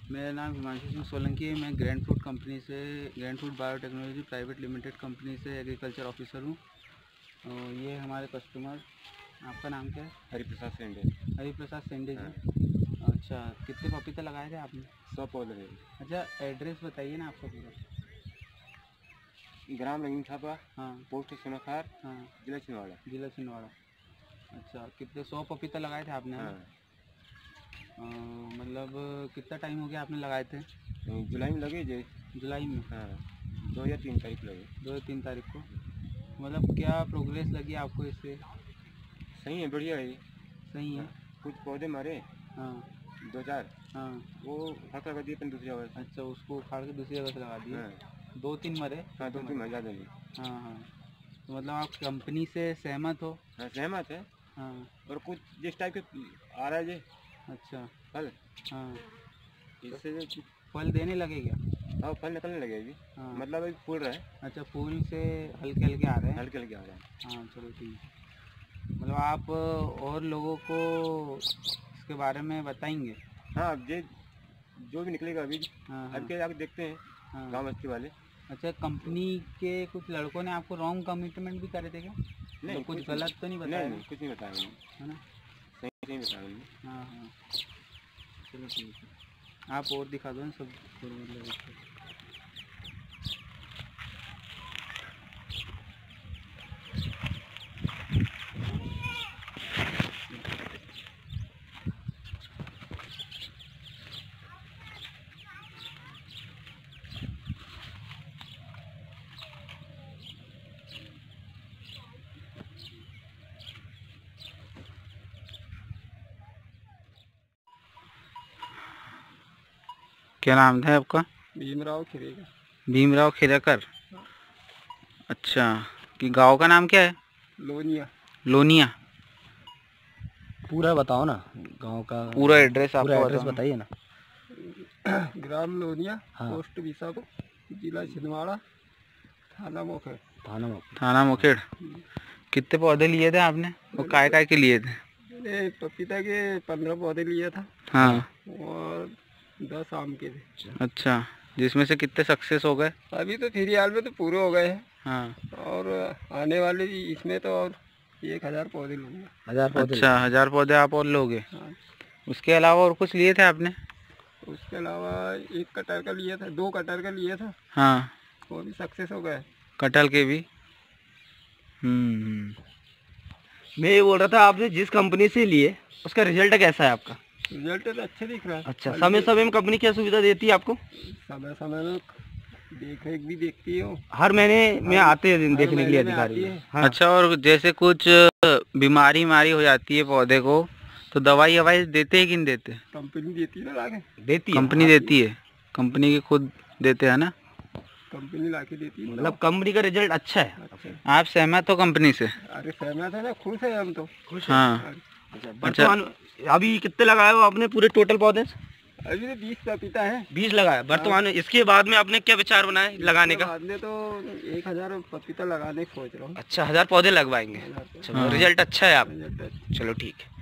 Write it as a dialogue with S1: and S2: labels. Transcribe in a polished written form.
S1: मेरा नाम हिमांशु सिंह सोलंकी है। मैं ग्रैंड फूड कंपनी से, Grand Food biotechnology private limited company से एग्रीकल्चर ऑफिसर हूँ। ये हमारे कस्टमर, आपका नाम क्या है?
S2: हरिप्रसाद सेंडे।
S1: हरिप्रसाद सेंडे जी।
S2: हाँ।
S1: अच्छा, कितने पपीते लगाए थे आपने?
S2: 100 पौधे।
S1: अच्छा, एड्रेस बताइए ना आपका पूरा।
S2: ग्राम रंगीन छापा,
S1: हाँ,
S2: पोस्ट सोनाखार,
S1: हाँ,
S2: जिला छिंदवाड़ा।
S1: जिला छिंदवाड़ा। अच्छा, कितने 100 पपीते लगाए थे आपने?
S2: हाँ।
S1: मतलब कितना टाइम हो गया आपने लगाए थे?
S2: जुलाई में लगे जे।
S1: जुलाई में?
S2: हाँ, 2 या 3 तारीख लगे।
S1: 2 या 3 तारीख को। मतलब क्या प्रोग्रेस लगी आपको इससे?
S2: सही है, बढ़िया है।
S1: सही है।
S2: कुछ पौधे मारे,
S1: हाँ,
S2: 2-4,
S1: हाँ।
S2: वो फर्क लगा दिए दूसरी जगह से।
S1: अच्छा, उसको उखाड़ के दूसरी जगह से लगा दिए।
S2: हाँ।
S1: 2-3 मरे?
S2: हाँ, 2-3 मर ज़्यादा नहीं।
S1: हाँ, हाँ। तो मतलब आप कंपनी से सहमत हो?
S2: हाँ, सहमत है।
S1: हाँ।
S2: और कुछ जिस टाइप के आ रहा है जे
S1: अच्छा।
S2: फल,
S1: हाँ,
S2: इससे जो
S1: फल देने लगे क्या?
S2: हाँ, फल निकलने लगे अभी।
S1: हाँ।
S2: मतलब अभी फूल रहा है।
S1: अच्छा, फूल से हल्के हल्के आ रहे हैं?
S2: हल्के हल्के आ रहा है।
S1: हाँ, चलो ठीक है। मतलब आप और लोगों को इसके बारे में बताएंगे?
S2: हाँ, ये जो भी निकलेगा अभी।
S1: हाँ,
S2: अभी
S1: हाँ,
S2: के आगे देखते हैं।
S1: हाँ।
S2: गाँव बस्ती वाले।
S1: अच्छा, कंपनी के कुछ लड़कों ने आपको रॉन्ग कमिटमेंट भी करे थे क्या?
S2: नहीं,
S1: कुछ गलत तो नहीं बताया?
S2: नहीं, कुछ नहीं बताया उन्होंने।
S1: है ना?
S2: सही बताया उन्होंने।
S1: हाँ, हाँ, चलो ठीक है। आप और दिखा दो ना सब मतलब इसको। क्या नाम था आपका?
S2: भीमराव खिरेगा।
S1: भीमराव खिरेकर। अच्छा, कि गांव का नाम क्या है?
S2: लोनिया।
S1: लोनिया।
S3: पूरा बताओ ना गांव का,
S1: पूरा एड्रेस
S3: पूरा
S1: आपको
S3: एड्रेस
S1: बताओ।
S3: बताइए ना।
S2: ग्राम लोनिया,
S3: हाँ।
S2: पोस्ट बीसाको, जिला छिंदवाड़ा, थाना मोखेड़।
S1: थाना मुखेड़। कितने पौधे लिए थे आपने? वो काय काय के लिए थे?
S2: मैंने पपीता के 15 पौधे लिए था।
S1: हाँ।
S2: और 10 आम के थे।
S1: अच्छा, जिसमें से कितने सक्सेस हो गए?
S2: अभी तो फिलहाल में तो पूरे हो गए हैं।
S1: हाँ।
S2: और आने वाले इसमें तो और 1000 पौधे लूँगा।
S3: 1000 पौधे?
S1: अच्छा, 1000 पौधे आप और लोगे?
S2: हाँ।
S1: उसके अलावा और कुछ लिए थे आपने?
S2: उसके अलावा 1 कटर का लिया था, 2 कटर का लिया था।
S1: हाँ।
S2: वो भी सक्सेस हो गए।
S1: कटहल के भी?
S3: मैं ये बोल रहा था, आपने जिस कंपनी से लिए उसका रिजल्ट कैसा है आपका?
S2: रिजल्ट तो अच्छा दिख रहा है।
S3: अच्छा, समय समय में कंपनी क्या सुविधा देती है आपको?
S2: समय समय में देख रेख भी देखती हो।
S3: हर महीने में आते हैं देखने के लिए
S2: महीने में
S3: अधिकारी?
S2: आती है।
S3: हाँ।
S1: अच्छा, और जैसे कुछ बीमारी हो जाती है पौधे को, तो दवाई ववाई देते हैं कि नहीं देते?
S2: कंपनी देती है ना लाके।
S3: देती है?
S1: कंपनी देती है? कंपनी के खुद देते हैं ना?
S2: कंपनी लाके देती है।
S3: मतलब कंपनी का रिजल्ट अच्छा है?
S2: अच्छा।
S1: आप सहमत हो कंपनी से?
S2: अरे सहमत है ना, खुश है हम तो।
S3: खुश है?
S1: हाँ।
S3: अच्छा, वर्तमान अभी कितने लगाए हो आपने पूरे टोटल पौधे?
S2: अभी तो 20 पपीता है।
S3: 20 लगाया वर्तमान में। इसके बाद में आपने क्या विचार बनाए लगाने का?
S2: बाद में तो 1000 पपीता लगाने की सोच रहा हूँ।
S3: अच्छा, 1000 पौधे लगवाएंगे।
S2: हाँ।
S3: चलो, रिजल्ट अच्छा है आप।
S2: रिजल्ट अच्छा।
S3: चलो ठीक है।